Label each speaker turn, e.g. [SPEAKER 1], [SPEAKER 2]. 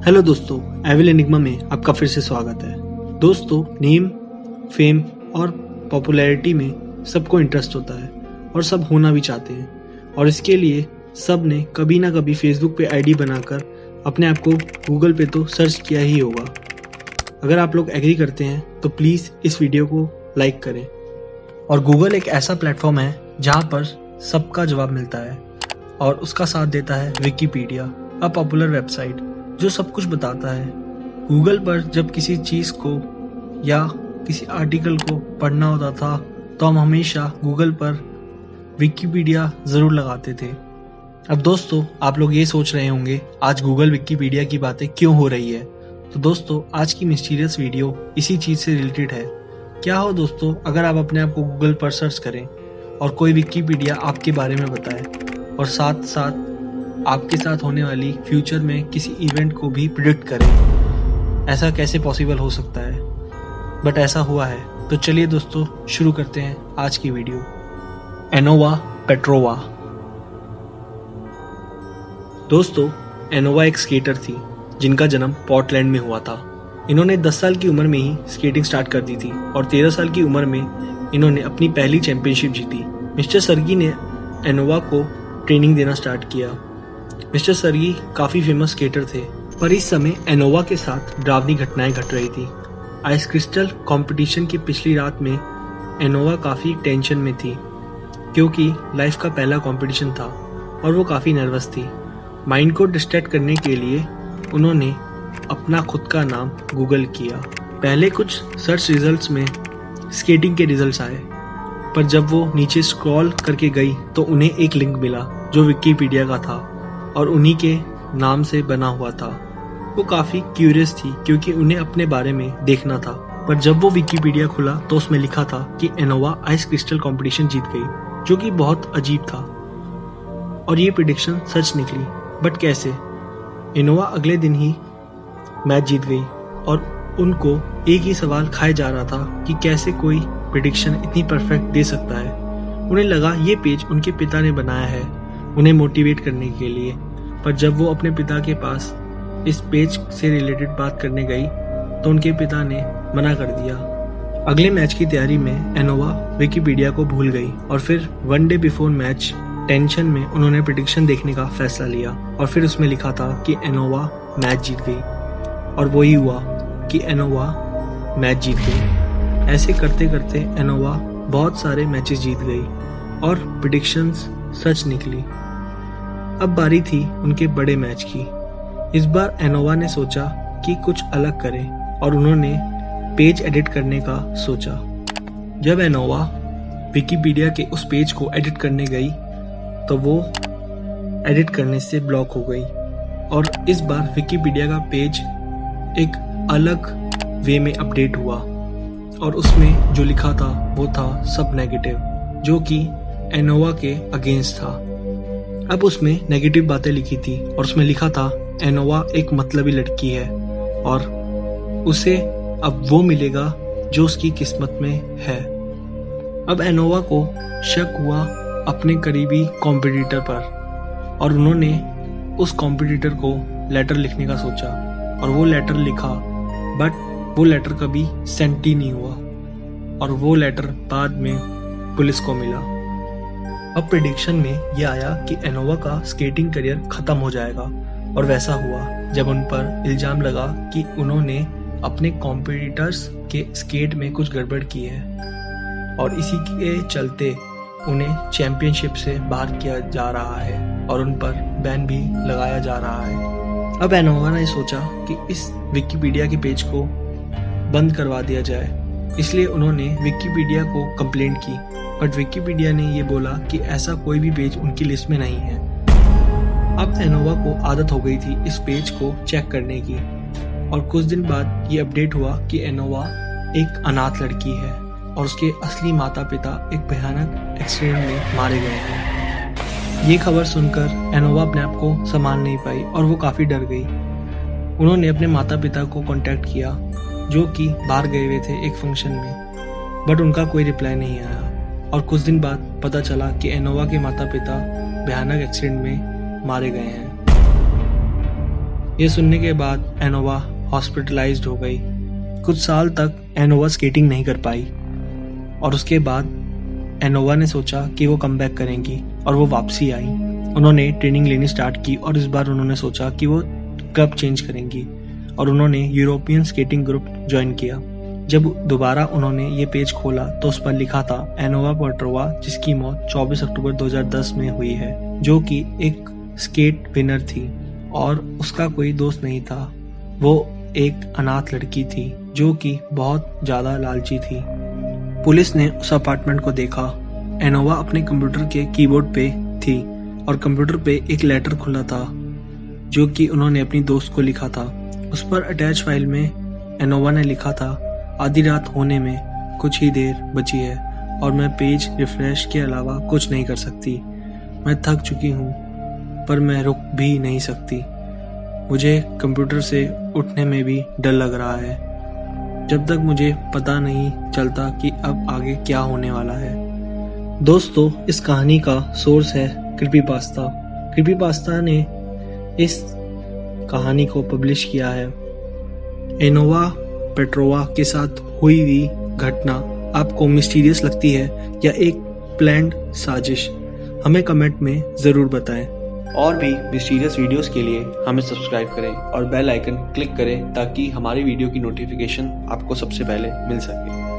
[SPEAKER 1] Hello दोस्तों, evil enigma में आपका फिर से स्वागत है। दोस्तों, नेम, फेम और पॉपुलैरिटी में सबको इंटरेस्ट होता है और सब होना भी चाहते हैं, और इसके लिए सब ने कभी ना कभी फेसबुक पे आईडी बनाकर अपने आप को गूगल पे तो सर्च किया ही होगा। अगर आप लोग एग्री करते हैं तो प्लीज़ इस वीडियो को लाइक करें। और गूगल एक ऐसा प्लेटफॉर्म है जहाँ पर सबका जवाब मिलता है और उसका साथ देता है विकिपीडिया, अ पॉपुलर वेबसाइट जो सब कुछ बताता है। गूगल पर जब किसी चीज़ को या किसी आर्टिकल को पढ़ना होता था तो हम हमेशा गूगल पर विकिपीडिया ज़रूर लगाते थे। अब दोस्तों, आप लोग ये सोच रहे होंगे आज गूगल विकिपीडिया की बातें क्यों हो रही है। तो दोस्तों, आज की मिस्टीरियस वीडियो इसी चीज़ से रिलेटेड है। क्या हो दोस्तों, अगर आप अपने आप को गूगल पर सर्च करें और कोई विकिपीडिया आपके बारे में बताए और साथ साथ आपके साथ होने वाली फ्यूचर में किसी इवेंट को भी प्रिडिक्ट करें। ऐसा कैसे पॉसिबल हो सकता है, बट ऐसा हुआ है। तो चलिए दोस्तों, शुरू करते हैं आज की वीडियो। Anova Petrova. दोस्तों, एनोवा एक स्केटर थी जिनका जन्म पोर्टलैंड में हुआ था। इन्होंने 10 साल की उम्र में ही स्केटिंग स्टार्ट कर दी थी और 13 साल की उम्र में इन्होंने अपनी पहली चैंपियनशिप जीती। मिस्टर सर्गी ने एनोवा को ट्रेनिंग देना स्टार्ट किया। मिस्टर सर्गी काफ़ी फेमस स्केटर थे, पर इस समय एनोवा के साथ डरावनी घटनाएं घट रही थी। आइस क्रिस्टल कंपटीशन की पिछली रात में एनोवा काफ़ी टेंशन में थी क्योंकि लाइफ का पहला कंपटीशन था और वो काफ़ी नर्वस थी। माइंड को डिस्ट्रैक्ट करने के लिए उन्होंने अपना खुद का नाम गूगल किया। पहले कुछ सर्च रिजल्ट्स में स्केटिंग के रिजल्ट्स आए, पर जब वो नीचे स्क्रॉल करके गई तो उन्हें एक लिंक मिला जो विकिपीडिया का था और उन्हीं के नाम से बना हुआ था। वो काफ़ी क्यूरियस थी क्योंकि उन्हें अपने बारे में देखना था, पर जब वो विकिपीडिया खुला तो उसमें लिखा था कि एनोवा आइस क्रिस्टल कंपटीशन जीत गई, जो कि बहुत अजीब था। और ये प्रेडिक्शन सच निकली, बट कैसे? एनोवा अगले दिन ही मैच जीत गई और उनको एक ही सवाल खाया जा रहा था कि कैसे कोई प्रेडिक्शन इतनी परफेक्ट दे सकता है। उन्हें लगा ये पेज उनके पिता ने बनाया है उन्हें मोटिवेट करने के लिए, पर जब वो अपने पिता के पास इस पेज से रिलेटेड बात करने गई तो उनके पिता ने मना कर दिया। अगले मैच की तैयारी में एनोवा विकिपीडिया को भूल गई और फिर 1 डे बिफोर मैच टेंशन में उन्होंने प्रेडिक्शन देखने का फैसला लिया और फिर उसमें लिखा था कि एनोवा मैच जीत गई, और वही हुआ कि एनोवा मैच जीत गई। ऐसे करते करते एनोवा बहुत सारे मैचेस जीत गई और प्रेडिक्शंस सच निकली। अब बारी थी उनके बड़े मैच की। इस बार एनोवा ने सोचा कि कुछ अलग करें और उन्होंने पेज एडिट करने का सोचा। जब एनोवा विकिपीडिया के उस पेज को एडिट करने गई तो वो एडिट करने से ब्लॉक हो गई और इस बार विकिपीडिया का पेज एक अलग वे में अपडेट हुआ और उसमें जो लिखा था वो था सब नेगेटिव, जो कि एनोवा के अगेंस्ट था। अब उसमें नेगेटिव बातें लिखी थी और उसमें लिखा था एनोवा एक मतलबी लड़की है और उसे अब वो मिलेगा जो उसकी किस्मत में है। अब एनोवा को शक हुआ अपने करीबी कॉम्पिटिटर पर और उन्होंने उस कॉम्पिटिटर को लेटर लिखने का सोचा और वो लेटर लिखा, बट वो लेटर कभी सेंड ही नहीं हुआ और वो लेटर बाद में पुलिस को मिला। अब प्रेडिक्शन में ये आया कि एनोवा का स्केटिंग करियर खत्म हो जाएगा और वैसा हुआ जब उन पर इल्जाम लगा कि उन्होंने अपने कॉम्पिटिटर्स के स्केट में कुछ गड़बड़ की है और इसी के चलते उन्हें चैंपियनशिप से बाहर किया जा रहा है और उन पर बैन भी लगाया जा रहा है। अब एनोवा ने सोचा कि इस विकिपीडिया के पेज को बंद करवा दिया जाए, इसलिए उन्होंने विकिपीडिया को कंप्लेंट की, बट विकिपीडिया ने ये बोला कि ऐसा कोई भी पेज उनकी लिस्ट में नहीं है। अब एनोवा को आदत हो गई थी इस पेज को चेक करने की और कुछ दिन बाद ये अपडेट हुआ कि एनोवा एक अनाथ लड़की है और उसके असली माता पिता एक भयानक एक्सीडेंट में मारे गए हैं। ये खबर सुनकर एनोवा अपने आप को संभाल नहीं पाई और वो काफ़ी डर गई। उन्होंने अपने माता पिता को कांटेक्ट किया जो कि बाहर गए हुए थे एक फंक्शन में, बट उनका कोई रिप्लाई नहीं आया और कुछ दिन बाद पता चला कि एनोवा के माता पिता भयानक एक्सीडेंट में मारे गए हैं। ये सुनने के बाद एनोवा हॉस्पिटलाइज्ड हो गई। कुछ साल तक एनोवा स्केटिंग नहीं कर पाई और उसके बाद एनोवा ने सोचा कि वो कमबैक करेंगी और वो वापसी आई। उन्होंने ट्रेनिंग लेनी स्टार्ट की और इस बार उन्होंने सोचा कि वो क्लब चेंज करेंगी और उन्होंने यूरोपियन स्केटिंग ग्रुप ज्वाइन किया। जब दोबारा उन्होंने ये पेज खोला तो उस पर लिखा था एनोवा पेट्रोवा, जिसकी मौत 24 अक्टूबर 2010 में हुई है, जो कि एक स्केट विनर थी और उसका कोई दोस्त नहीं था। वो एक अनाथ लड़की थी जो कि बहुत ज़्यादा लालची थी। पुलिस ने उस अपार्टमेंट को देखा। एनोवा अपने कंप्यूटर के कीबोर्ड पे थी और कंप्यूटर पे एक लेटर खुला था जो कि उन्होंने अपनी दोस्त को लिखा था। उस पर अटैच फाइल में एनोवा ने लिखा था, आधी रात होने में कुछ ही देर बची है और मैं पेज रिफ्रेश के अलावा कुछ नहीं कर सकती। मैं थक चुकी हूँ पर मैं रुक भी नहीं सकती। मुझे कंप्यूटर से उठने में भी डर लग रहा है जब तक मुझे पता नहीं चलता कि अब आगे क्या होने वाला है। दोस्तों, इस कहानी का सोर्स है क्रीपीपास्ता। क्रीपीपास्ता ने इस कहानी को पब्लिश किया है। एनोवा पेट्रोवा के साथ हुई हुई घटना आपको मिस्टीरियस लगती है या एक प्लान्ड साजिश? हमें कमेंट में ज़रूर बताएं। और भी मिस्टीरियस वीडियोस के लिए हमें सब्सक्राइब करें और बेल आइकन क्लिक करें ताकि हमारी वीडियो की नोटिफिकेशन आपको सबसे पहले मिल सके।